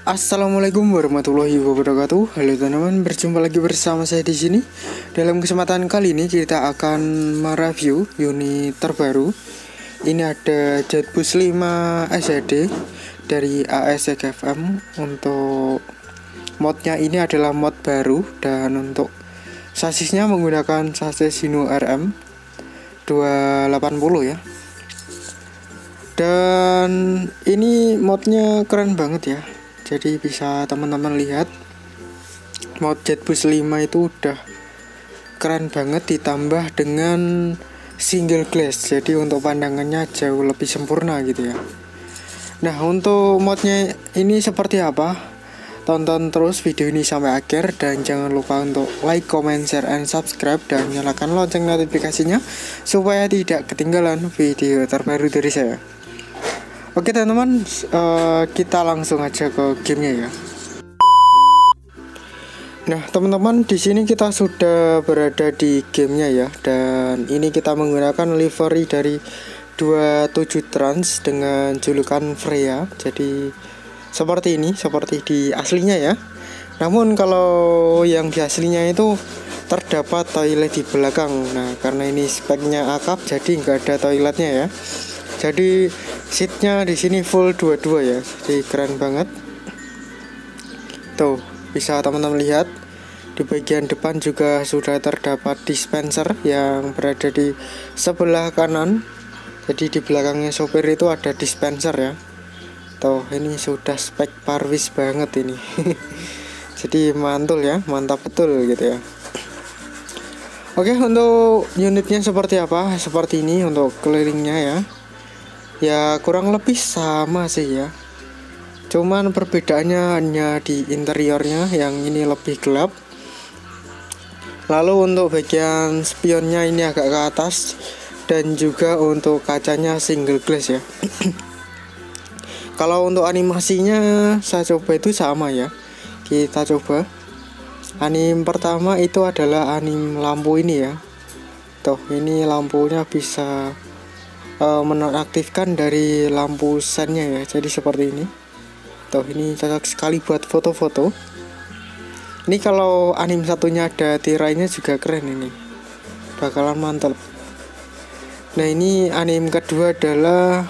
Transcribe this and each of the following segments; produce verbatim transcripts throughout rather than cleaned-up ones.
Assalamualaikum warahmatullahi wabarakatuh. Halo teman-teman, berjumpa lagi bersama saya di sini. Dalam kesempatan kali ini kita akan mereview unit terbaru. Ini ada JetBus lima S H D dari A S X F M. Untuk modnya ini adalah mod baru, dan untuk sasisnya menggunakan sasis Hino R M dua delapan nol ya. Dan ini modnya keren banget ya. Jadi bisa teman-teman lihat, mod JetBus lima itu udah keren banget, ditambah dengan single glass. Jadi untuk pandangannya jauh lebih sempurna gitu ya. Nah, untuk modnya ini seperti apa? Tonton terus video ini sampai akhir, dan jangan lupa untuk like, comment, share, and subscribe, dan nyalakan lonceng notifikasinya supaya tidak ketinggalan video terbaru dari saya. Oke teman-teman, uh, kita langsung aja ke gamenya ya. Nah teman-teman, di sini kita sudah berada di gamenya ya, dan ini kita menggunakan livery dari dua puluh tujuh Trans dengan julukan Freya. Jadi seperti ini, seperti di aslinya ya. Namun kalau yang di aslinya itu terdapat toilet di belakang. Nah karena ini speknya A-Cup, jadi nggak ada toiletnya ya. Jadi seatnya di sini full dua-dua ya, jadi keren banget. Tuh bisa teman-teman lihat, di bagian depan juga sudah terdapat dispenser yang berada di sebelah kanan. Jadi di belakangnya sopir itu ada dispenser ya. Tuh ini sudah spek parwis banget ini. Jadi mantul ya, mantap betul gitu ya. Oke, untuk unitnya seperti apa? Seperti ini untuk kelilingnya ya. Ya kurang lebih sama sih ya. Cuman perbedaannya hanya di interiornya, yang ini lebih gelap. Lalu untuk bagian spionnya ini agak ke atas, dan juga untuk kacanya single glass ya. Kalau untuk animasinya saya coba itu sama ya. Kita coba. Anim pertama itu adalah anim lampu ini ya. Tuh ini lampunya bisa Uh, menonaktifkan dari lampu sennya ya. Jadi seperti ini. Tuh ini cocok sekali buat foto-foto. Ini kalau anim satunya ada tirainya juga keren ini. Bakalan mantap. Nah ini anim kedua adalah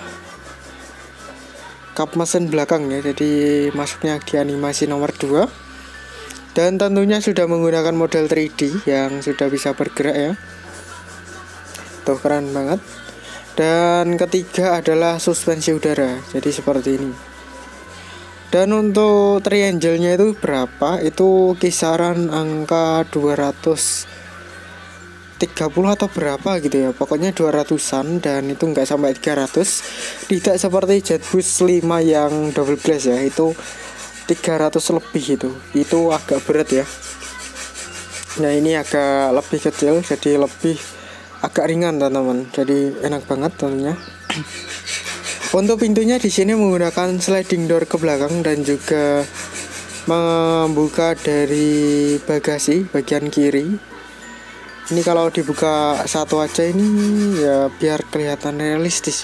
kap mesin belakang ya. Jadi masuknya di animasi nomor dua. Dan tentunya sudah menggunakan model tiga D yang sudah bisa bergerak ya. Tuh keren banget. Dan ketiga adalah suspensi udara. Jadi seperti ini. Dan untuk triangle-nya itu berapa? Itu kisaran angka dua ratus tiga puluh atau berapa gitu ya. Pokoknya dua ratusan, dan itu nggak sampai tiga ratus. Tidak seperti JetBus lima yang double glass ya. Itu tiga ratus lebih itu. Itu agak berat ya. Nah, ini agak lebih kecil, jadi lebih agak ringan teman-teman, jadi enak banget tentunya. Untuk pintunya di sini menggunakan sliding door ke belakang, dan juga membuka dari bagasi bagian kiri. Ini kalau dibuka satu aja ini ya biar kelihatan realistis.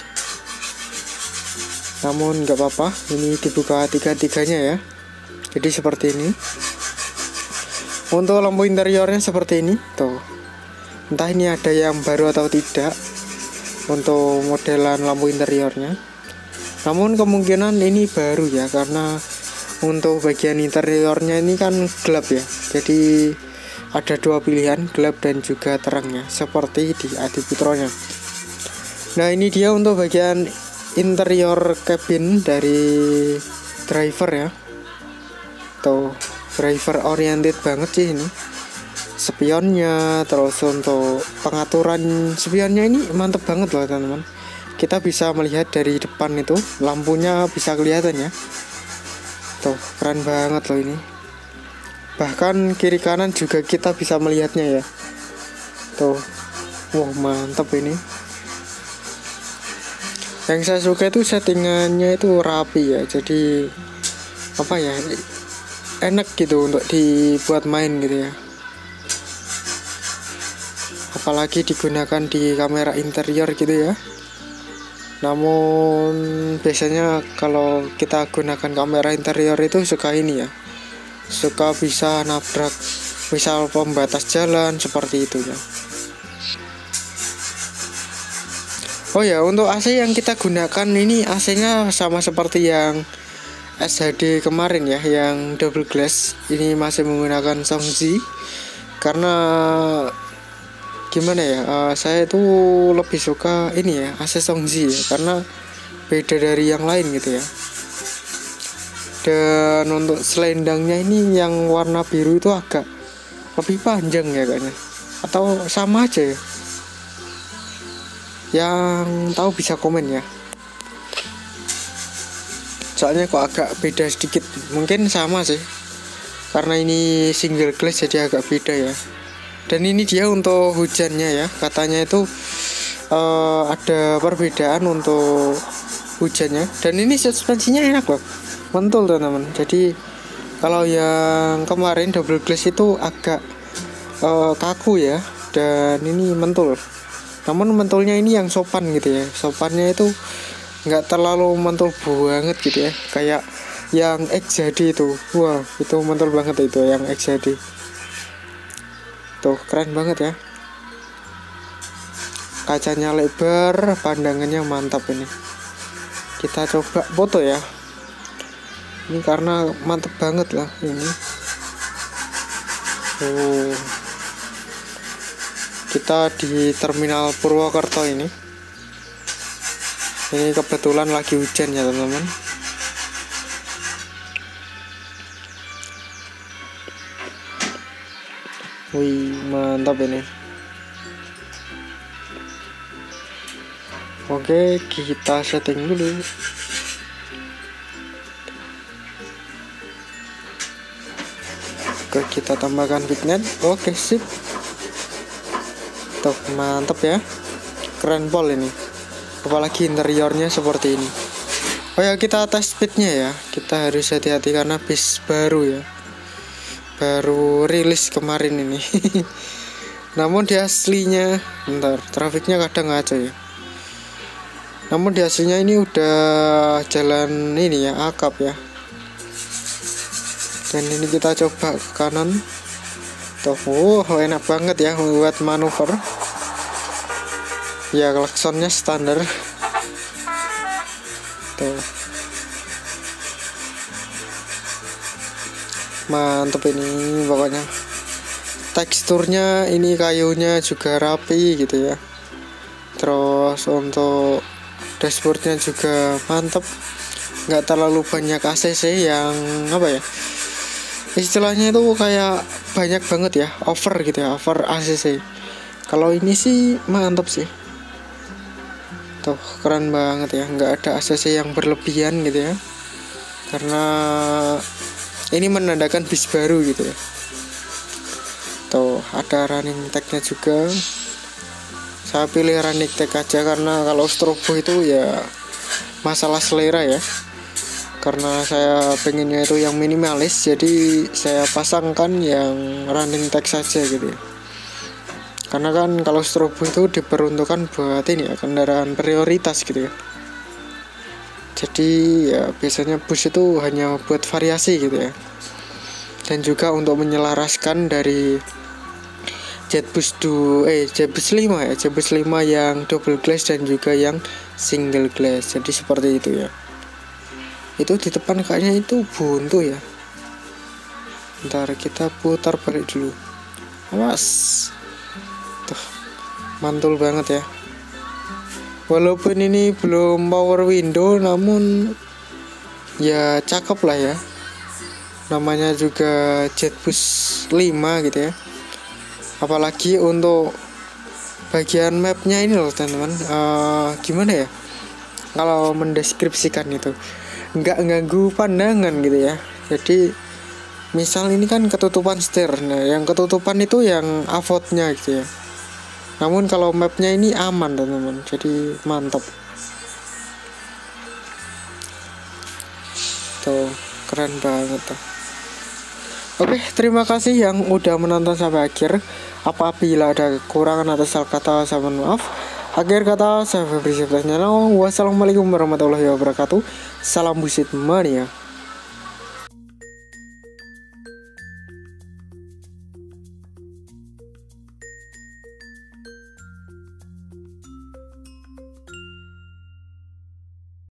Namun nggak apa-apa, ini dibuka tiga-tiganya ya. Jadi seperti ini. Untuk lampu interiornya seperti ini, tuh. Entah ini ada yang baru atau tidak untuk modelan lampu interiornya. Namun kemungkinan ini baru ya, karena untuk bagian interiornya ini kan gelap ya. Jadi ada dua pilihan, gelap dan juga terang ya, seperti di Adiputronya. Nah ini dia untuk bagian interior cabin dari driver ya. Tuh driver oriented banget sih ini. Spionnya, terus untuk pengaturan spionnya ini mantep banget loh teman-teman. Kita bisa melihat dari depan itu, lampunya bisa kelihatan ya. Tuh keren banget loh ini. Bahkan kiri kanan juga kita bisa melihatnya ya. Tuh, wah mantep ini. Yang saya suka itu settingannya itu rapi ya. Jadi apa ya, enak gitu untuk dibuat main gitu ya. Apalagi digunakan di kamera interior gitu ya. Namun biasanya kalau kita gunakan kamera interior itu suka ini ya, suka bisa nabrak misal pembatas jalan seperti itu ya. Oh ya, untuk A C yang kita gunakan ini A C-nya sama seperti yang S H D kemarin ya, yang double glass. Ini masih menggunakan Songzi karena gimana ya, uh, saya itu lebih suka ini ya, A C Songzi ya, karena beda dari yang lain gitu ya. Dan untuk selendangnya ini yang warna biru itu agak lebih panjang ya kayaknya, atau sama aja ya. Yang tahu bisa komen ya, soalnya kok agak beda sedikit. Mungkin sama sih, karena ini single glass jadi agak beda ya. Dan ini dia untuk hujannya ya, katanya itu uh, ada perbedaan untuk hujannya. Dan ini suspensinya enak loh, mentul teman-teman. Jadi kalau yang kemarin double glass itu agak uh, kaku ya, dan ini mentul. Namun mentulnya ini yang sopan gitu ya, sopannya itu nggak terlalu mentul banget gitu ya, kayak yang X H D itu. Wah, itu mentul banget itu yang X H D. Tuh, keren banget ya. Kacanya lebar, pandangannya mantap ini. Kita coba foto ya. Ini karena mantap banget lah ini. Oh. Kita di Terminal Purwokerto ini. Ini kebetulan lagi hujan ya teman-teman. Wih, mantap ini. Oke, kita setting dulu. Oke, kita tambahkan vignette. Oke, sip. Tuh, mantap ya, keren pol ini, apalagi interiornya seperti ini. Oh ya, kita tes speednya ya, kita harus hati-hati karena bis baru ya, baru rilis kemarin ini. Namun di aslinya, bentar, trafiknya kadang ngaco ya. Namun di aslinya ini udah jalan ini ya, akap ya. Dan ini kita coba ke kanan. Tuh, oh, enak banget ya buat manuver. Ya, klaksonnya standar. Tuh, mantep ini pokoknya. Teksturnya ini kayunya juga rapi gitu ya. Terus untuk dashboardnya juga mantep, nggak terlalu banyak A C C yang apa ya, istilahnya itu kayak banyak banget ya, over gitu ya, over A C C. Kalau ini sih mantap sih. Tuh, keren banget ya, nggak ada A C C yang berlebihan gitu ya, karena ini menandakan bis baru gitu ya. Tuh, ada running tag-nya juga. Saya pilih running tag aja karena kalau strobo itu ya masalah selera ya. Karena saya pengennya itu yang minimalis, jadi saya pasangkan yang running tag saja gitu ya. Karena kan kalau strobo itu diperuntukkan buat ini ya, kendaraan prioritas gitu ya. Jadi ya biasanya bus itu hanya buat variasi gitu ya. Dan juga untuk menyelaraskan dari Jetbus du eh Jetbus lima ya, Jetbus lima yang double glass dan juga yang single glass. Jadi seperti itu ya. Itu di depan kayaknya itu buntu ya. Ntar kita putar balik dulu. Awas. Tuh, mantul banget ya. Walaupun ini belum power window, namun ya cakep lah ya. Namanya juga Jetbus lima gitu ya. Apalagi untuk bagian mapnya ini loh teman-teman. Uh, gimana ya kalau mendeskripsikan itu, nggak ganggu pandangan gitu ya. Jadi misal ini kan ketutupan setir, nah yang ketutupan itu yang avotnya gitu ya. Namun kalau mapnya ini aman teman-teman, jadi mantap. Tuh, keren banget tuh. Oke, terima kasih yang udah menonton sampai akhir. Apabila ada kekurangan atau salah kata, saya mohon maaf. Akhir kata, saya Febri Septian. Wassalamualaikum warahmatullahi wabarakatuh. Salam busit mania.